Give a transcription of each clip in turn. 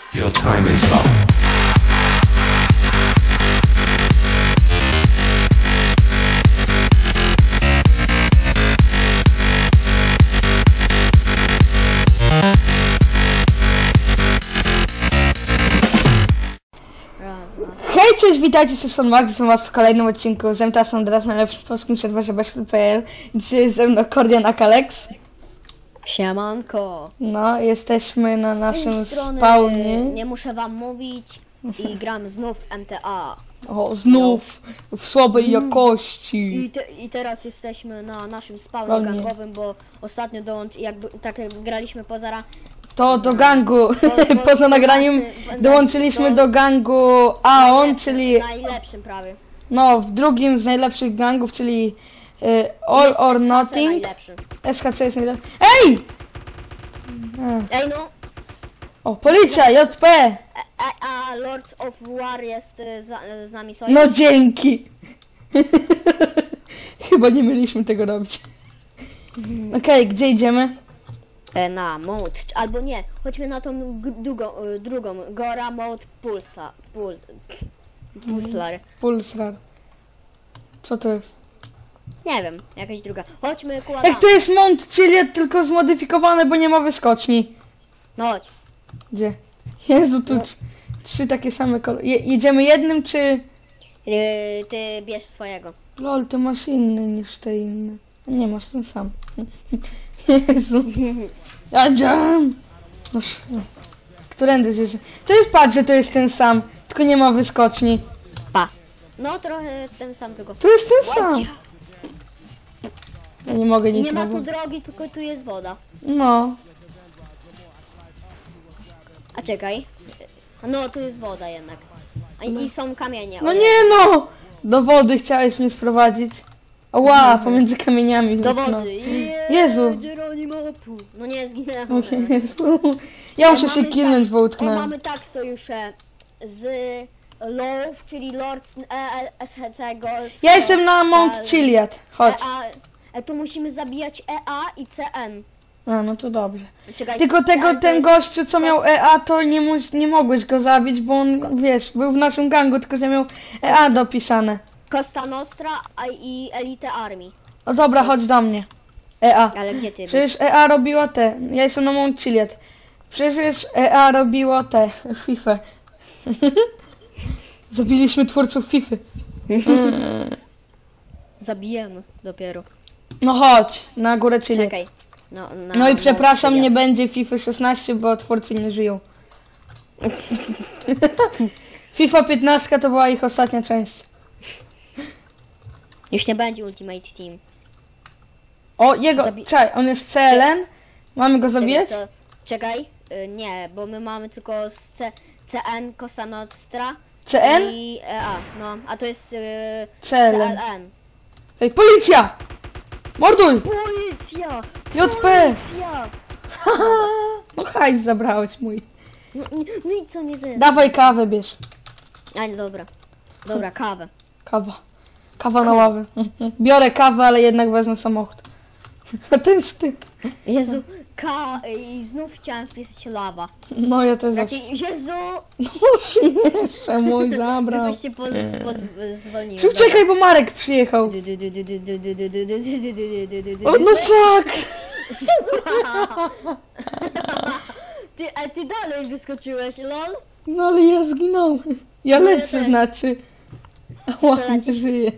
Your time is up. Hej, cześć, witajcie, to są Max, z was w kolejnym odcinku z MTA Sandras, najlepszym polskim serwerze bezpl.pl. Dzisiaj jest ze mną Kordian Akalex. Siemanko. No, jesteśmy na naszym strony spawnie. nie muszę wam mówić i gram znów w MTA. O, znów w słabej jakości. I teraz jesteśmy na naszym spawnie Ładnie. gangowym, bo ostatnio jak graliśmy poza To do gangu, poza nagraniem dołączyliśmy do gangu AON, czyli najlepszym prawie. no, w drugim z najlepszych gangów, czyli All Jest or SHC Nothing. najlepszy. SHC jest najlepszy. Ej! Ej no, O, policja, JP! a Lords of War jest z nami sojusz. No dzięki! Chyba nie mieliśmy tego robić. Okej, gdzie idziemy? Na mode, albo nie, chodźmy na tą drugą, Gora Mode Pulsar. Pulsar. Co to jest? Nie wiem, jakaś druga. Chodźmy ku Jak to jest Mount Chiliad, tylko zmodyfikowane, bo nie ma wyskoczni. No chodź. Gdzie? Jezu, tu trzy takie same kolory. Jedziemy jednym, czy... Ty bierz swojego. Lol, to masz inny niż te inne. Nie, masz ten sam. Jezu. Jadziam! No, którędy zjeżdża? To jest, patrz, że to jest ten sam, tylko nie ma wyskoczni. Pa. No trochę ten sam tylko. To jest ten sam. Ja nie mogę nic Nie ma tu robić. drogi, tylko tu jest woda. No. A czekaj. No tu jest woda jednak. I są kamienie. No nie no! Do wody chciałeś mnie sprowadzić. Oła, pomiędzy kamieniami. Do no. wody. Jezu. No nie, zginęłem. O Jezu. Ja muszę się Mamy kilnąć, bo O, utknąłem. mamy tak sojusze z LOW, czyli Lords SHC Gold. Ja jestem na Mount Chiliad. Chodź. Tu musimy zabijać EA i CN. A, no to dobrze. Czekaj, Tylko CN to ten jest- gościu, co miał EA, to nie mogłeś go zabić, bo on, wiesz, był w naszym gangu, tylko że miał EA dopisane. Costa Nostra i Elite Army. O dobra, chodź do mnie. EA. Ale gdzie ty? Przecież EA robiła te. Ja jestem na Mount Chiliad. Przecież EA robiło te. FIFA. Zabiliśmy twórców FIFA. Zabijemy dopiero. No chodź, na górę Chiliad. Czekaj. No i przepraszam, nie Chiliad. będzie FIFA 16, bo twórcy nie żyją. FIFA 15 to była ich ostatnia część. Już nie będzie Ultimate Team. O, jego. Czekaj, on jest CLN. Mamy go zabijać? Czekaj. Nie, bo my mamy tylko CN, Costa Nostra CN? i EA. No, a to jest CLN. CLN. Ej, policja! Morduj! Policja! JP! Policja! No hajs zabrałeś mój. No i co nie zjest? Dawaj kawę bierz. A dobra. Dobra, kawę. Kawa. Kawa na ławę. Biorę kawę, ale jednak wezmę samochód. A ten z tym. Jezu, i znów chciałem wpisać lawa. No ja też Raczej, zawsze. Jezu! No jeszcze mój zabrał. Żebyś się zwolnił. Szybko, czekaj, bo Marek przyjechał. O, no fuck! Ty dalej wyskoczyłeś, lol? No ale ja zginąłem. Ja No ja lecę, też. znaczy. Ładnie żyję.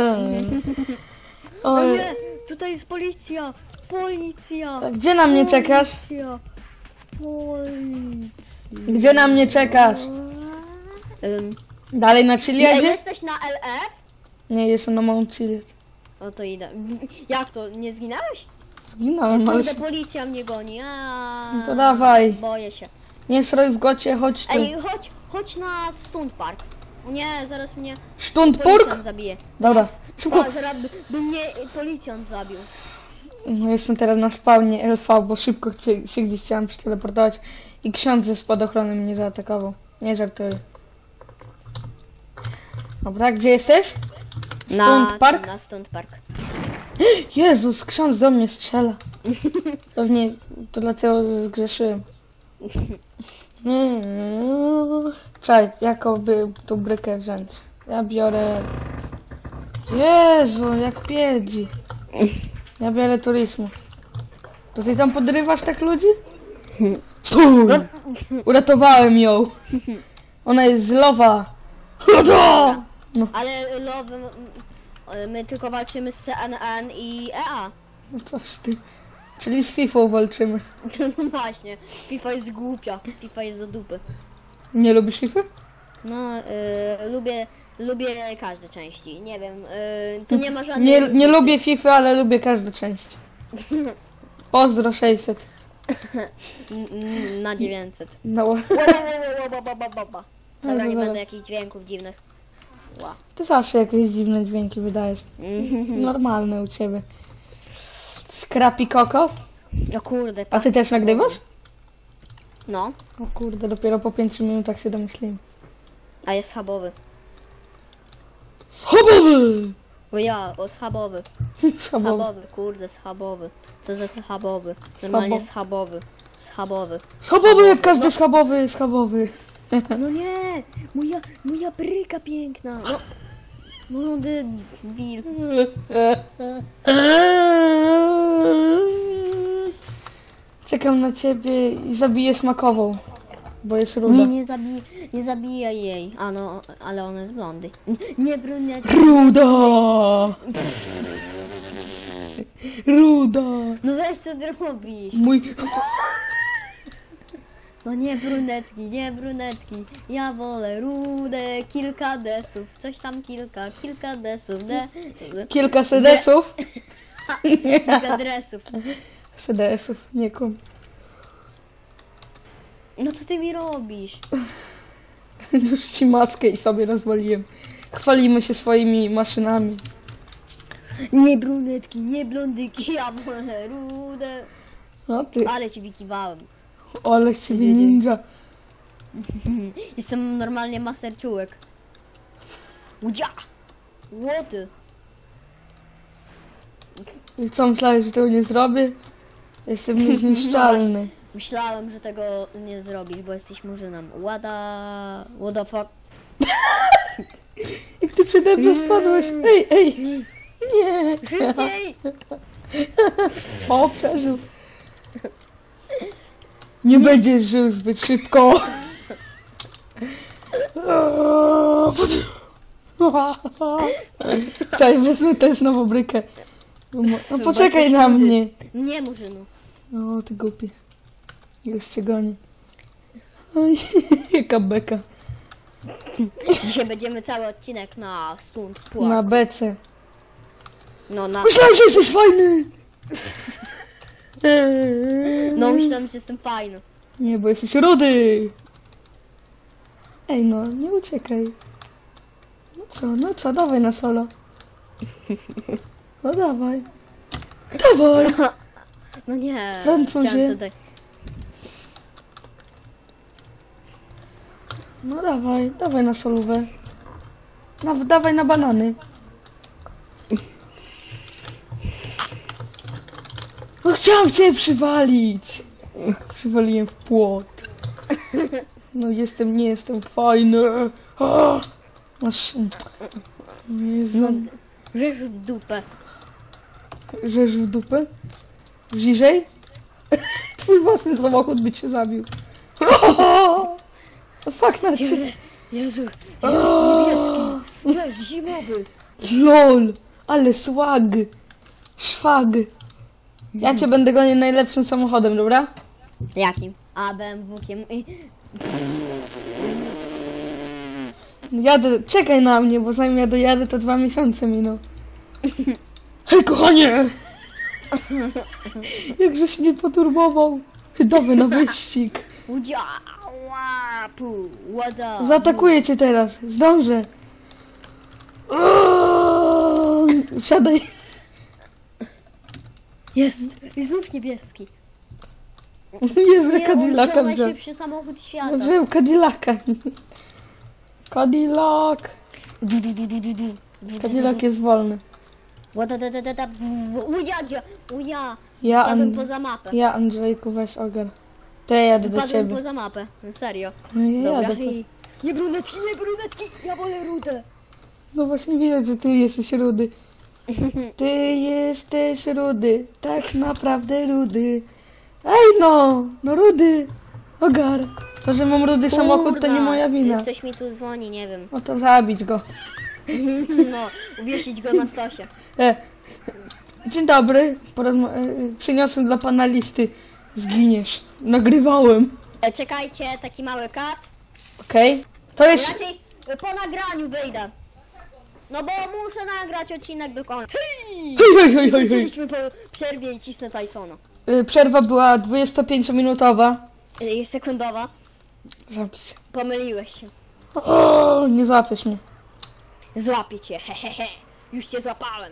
O Oj, nie, tutaj jest policja! Policja! gdzie na mnie czekasz? Policja! Policja! Gdzie na mnie czekasz? Dalej na Ej, Chiliadzie? jesteś na LF? Nie, jestem na Mount Chiliad. O to idę. Jak to? Nie zginąłeś? Zginąłem, ale... Kurde, policja mnie goni. No to dawaj. Boję się. Nie stroj w gocie, chodź tu. Ej, chodź na Stund Park. O nie, zaraz mnie Sztundpurk? policjant zabije. Dobra, szybko. Zaraz by mnie policjant zabił. No jestem teraz na spawnie LV, bo szybko się gdzieś chciałem przeteleportować i ksiądz ze spadochrony mnie zaatakował. Nie żartuję. Dobra, gdzie jesteś? Stund Park? Na Stund Park. Jezus, ksiądz do mnie strzela. Pewnie to dlatego, że zgrzeszyłem. Czekaj, jakoby tu brykę wziąć. Ja biorę... Jezu, jak pierdzi. Ja biorę turizmu. To ty tam podrywasz tak ludzi? Stój! Uratowałem ją. Ona jest zlowa. No, Ale love, my tylko walczymy z CNN i EA. no coś ty. Czyli z FIFA walczymy. No właśnie, FIFA jest głupia, FIFA jest do dupy. Nie lubisz FIFA? No, lubię każde części, nie wiem, to nie ma żadnej... Nie lubię FIFA, ale lubię każdą część. Pozdro 600. Na 900. No, Dobra, Ale nie dobra. będę jakichś dźwięków dziwnych. Ła. ty zawsze jakieś dziwne dźwięki wydajesz. Normalne u ciebie. Scrappy Coco? O kurde, A ty też nagrywasz? No, O kurde, dopiero po 5 minutach się domyśliłem. a jest schabowy. Schabowy! Schabowy. Schabowy. Schabowy, kurde, schabowy. Co za schabowy? Normalnie schabowy. Schabowy. Schabowy jak każdy schabowy, schabowy. No nie! Moja bryka piękna! No, młody debil. Czekam na ciebie i zabiję smakową, bo jest ruda. Nie zabijaj jej. A no, ale ona jest blondy. Nie brunetka. Ruda! Ruda! No weź co ty robisz? Mój... No nie brunetki. Ja wolę rude, kilka desów. Coś tam kilka desów. Kilka sedesów. Kilka dresów. Sedesów, nie kum. No co ty mi robisz? Już ci maskę i sobie rozwaliłem. Chwalimy się swoimi maszynami. Nie brunetki, nie blondyki, ja wolę rude. No ty, Ale ci wykiwałem. ale z ciebie ninja. Jestem normalnie master czułek. Udzia! Łoty! I co myślałeś, że tego nie zrobię? Jestem niezniszczalny. Myślałem, że tego nie zrobisz, bo jesteś murzynem. What the fuck? Jak ty przede mną spadłeś. Ej! Nie! Szybciej! O, przeżył. Nie będziesz żył zbyt szybko. Czekaj, wezmę też nową brykę. No poczekaj na mnie. Nie, murzynu. O, ty głupi. Już cię goni. Oj, jaka beka. Dzisiaj będziemy cały odcinek na stund Na płak. bece. No, na... Myślałem, że jesteś fajny! No, myślałem, że jestem fajny. Nie, bo jesteś rudy! Ej, no, nie uciekaj. No co, dawaj na solo. No dawaj. Dawaj! No nie. Francuzie. chciałem tutaj- No dawaj na solówę. Dawaj na banany. No chciałam cię przywalić. Przywaliłem w płot. No nie jestem fajny. A! Masz... Jezu. No, rzesz w dupę. Rzesz w dupę? Bliżej? Twój własny samochód by cię zabił. Fuck na ciebie. Jezu, jest niebieski. Jest zimowy. LOL, ale swag. Szwag. Ja cię będę gonił najlepszym samochodem, dobra? Jakim? A, BMW-kiem. Jadę, czekaj na mnie, bo zanim ja dojadę, to 2 miesiące miną. Hej, kochanie! Jakżeś mnie poturbował. Dawaj na wyścig. Udzia! Łapu! Łada! Zaatakuję cię teraz. Zdążę. Wsiadaj. Jest! Znów niebieski. Jezu, Nie, on Cadillaca wziął wziął. najszybszy samochód świata. Wziął Cadillaca. Cadillac. Cadillac jest wolny. Łada, da, da, da, da. Uja! Ja, Ja bym poza mapę. ja Andrzejku, weź ogar. To ja jadę do Wypadłem ciebie. poza mapę. Serio. No ja Dobra. jadę. Nie brunetki, nie brunetki! Ja wolę rudę! No właśnie widać, że ty jesteś rudy. Ty jesteś rudy, tak naprawdę rudy. Ej no, no rudy. Ogar. To, że mam rudy samochód, to nie moja wina. Ktoś mi tu dzwoni, nie wiem. No to zabić go. No, uwiesić go na stosie. Dzień dobry. Przyniosłem dla pana listy. Zginiesz. Nagrywałem. Czekajcie, taki mały kat. Okej? To jest... Raczej po nagraniu wyjdę. No bo muszę nagrać odcinek do końca. Hej! Hej, hej, hej, hej. Wróciliśmy po przerwie i cisnę Tysona. Przerwa była 25-minutowa. Sekundowa. Zapis. Pomyliłeś się. O, nie złapiesz mnie. Złapię cię, hehehe. Już cię złapałem,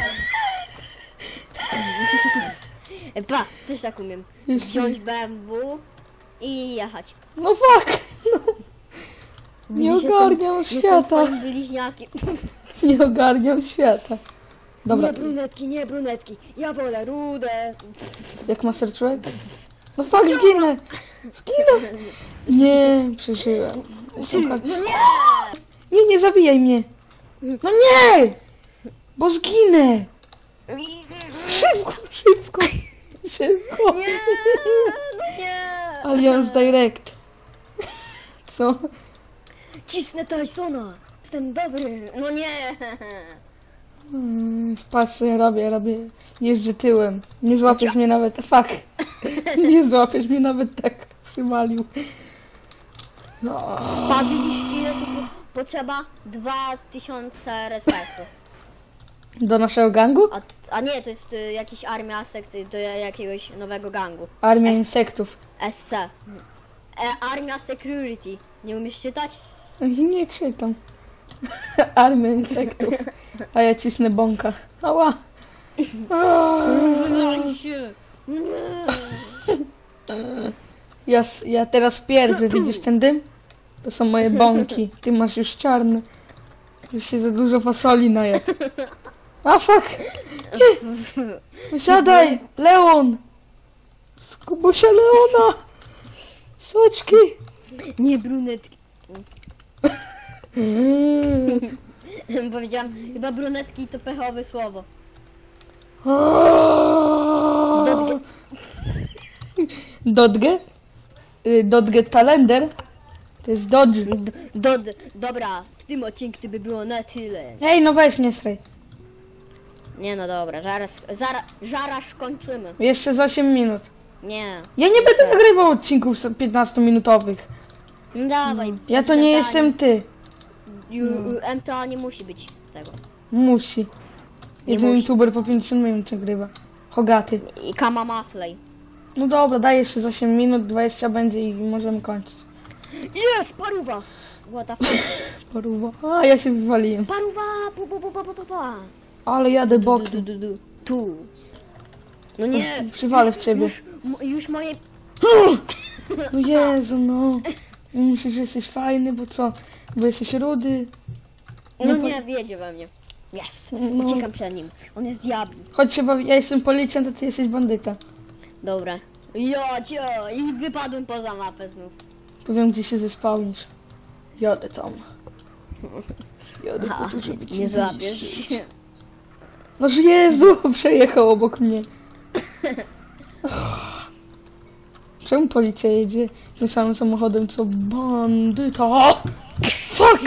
Pa, też tak umiem. Jeszcze- Wziąć BMW i jechać. No fuck. No. Nie Widzisz, ogarniam jestem świata. twoim bliźniakiem. Nie ogarniam świata. Dobra, Nie brunetki. Ja wolę rudę. jak master człowiek? No fuck, zginę. Zginę. Nie, przeżyłem. Jestem hard- No nie! Nie, nie zabijaj mnie. No nie! Bo zginę. Szybko, szybko. Szybko. Nie! Nie! Alliance Direct. Co? Cisnę Tysona. Jestem dobry. No nie! Patrz co ja robię. Jeżdżę tyłem. Nie złapiesz mnie nawet. Fuck. Nie złapiesz mnie nawet tak. Przywalił. No. Pa, widzisz ile tu potrzeba? 2000 respektu. Do naszego gangu? A nie, to jest jakiś armia sekty do jakiegoś nowego gangu. Armia insektów. SC. Armia Security. Nie umiesz czytać? Nie czytam. Armia insektów. A ja cisnę bąka. Ała. Ja teraz pierdzę, widzisz ten dym? To są moje bąki. Ty masz już czarny. Że się za dużo fasoli najadł. A fuck! Nie! Wysiadaj! Leon! Skubusia Leona! Soczki! Nie brunetki. Powiedziałam, chyba brunetki to pechowe słowo. Dodge? Dodge Talender? To jest Dodge. Dobra, w tym odcinku to by było na tyle. Ej, no weź nie sraj. Nie no dobra, zaraz kończymy. Jeszcze z 8 minut. Nie. Ja nie będę nagrywał odcinków 15-minutowych. No dawaj. Ja to nie jestem ty. MTA nie musi być tego. Musi. Jeden musi. youtuber po 50 minut nagrywa. Hogaty. I Kama Maflej. No dobra, daj jeszcze z 8 minut, 20 będzie i możemy kończyć. Jest, paruwa! What the fuck? Paruwa. A, ja się wywaliłem. Paruwa! Pa. Ale jadę bokiem. Tu. No nie. Przywalę w ciebie. Już moje... No Jezu, no. Myślisz, że jesteś fajny, bo co? Bo jesteś rudy. No nie, wiedzie we mnie. Yes. No. Uciekam przed nim. On jest diabli. Chodź się bawi. Ja jestem policjant, a ty jesteś bandyta. Dobra. Cio. I wypadłem poza mapę znów. To wiem, gdzie się zespałnisz. Jadę tam. Jadę po to, żeby cię Nie złapiesz. zniszczyć. Noż Jezu, przejechał obok mnie. Czemu policja jedzie tym samym samochodem, co bandyta? Fuck!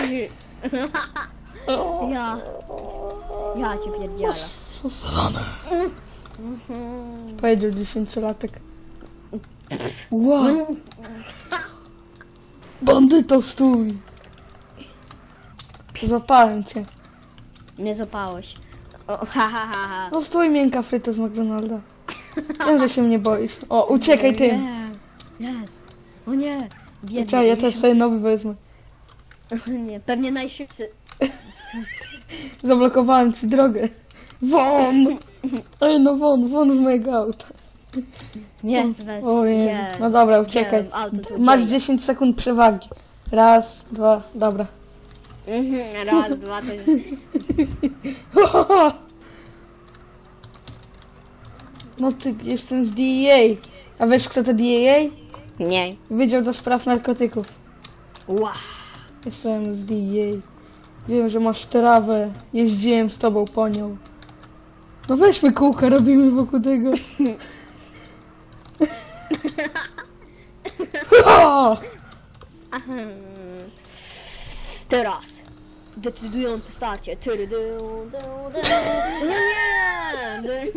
Ja cię pierdzielę. Zasrane. Powiedział 10-latek. Wow. Bandyto, stój. Złapałem cię. Nie złapałeś. O, ha. No stój, miękka fryto z McDonalda. Wiem, że się mnie boisz. O, uciekaj tym. Jest. O nie. Biedny. Czekaj, ja też sobie nowy wezmę. Nie, pewnie najszybszy. Zablokowałem ci drogę. Won! Ej, no won z mojego auta. Jest, O Jezu. No dobra, uciekaj. Auto tu Masz ucieka. 10 sekund przewagi. Raz, dwa, dobra. Raz, dwa, to jest... No ty, jestem z DEA. A wiesz kto to DEA? Nie. Wydział do spraw narkotyków. Ła. Jestem z DEA. Wiem, że masz trawę. Jeździłem z tobą po nią. No weźmy kółka, robimy wokół tego. O! Teraz. Decydujące starcie. No nie!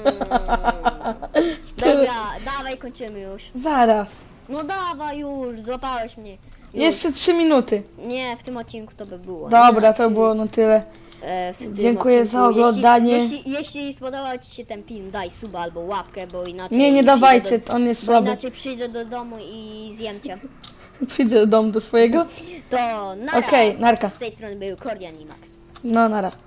Dobra, dawaj, kończymy już. Zaraz. No dawaj już, złapałeś mnie. Już. Jeszcze 3 minuty. Nie, w tym odcinku to by było. Dobra, Nie, to było na tyle. w tym Dziękuję za odcinku. oglądanie. Jeśli spodobał Ci się ten film, daj suba albo łapkę, bo inaczej... Nie przyjdę dawajcie, on jest Bo słaby. inaczej przyjdę do domu i zjem Cię. Przyjdę do domu do swojego. To nara. Okej, narka. Z tej strony był Kordian i Max. No, nara.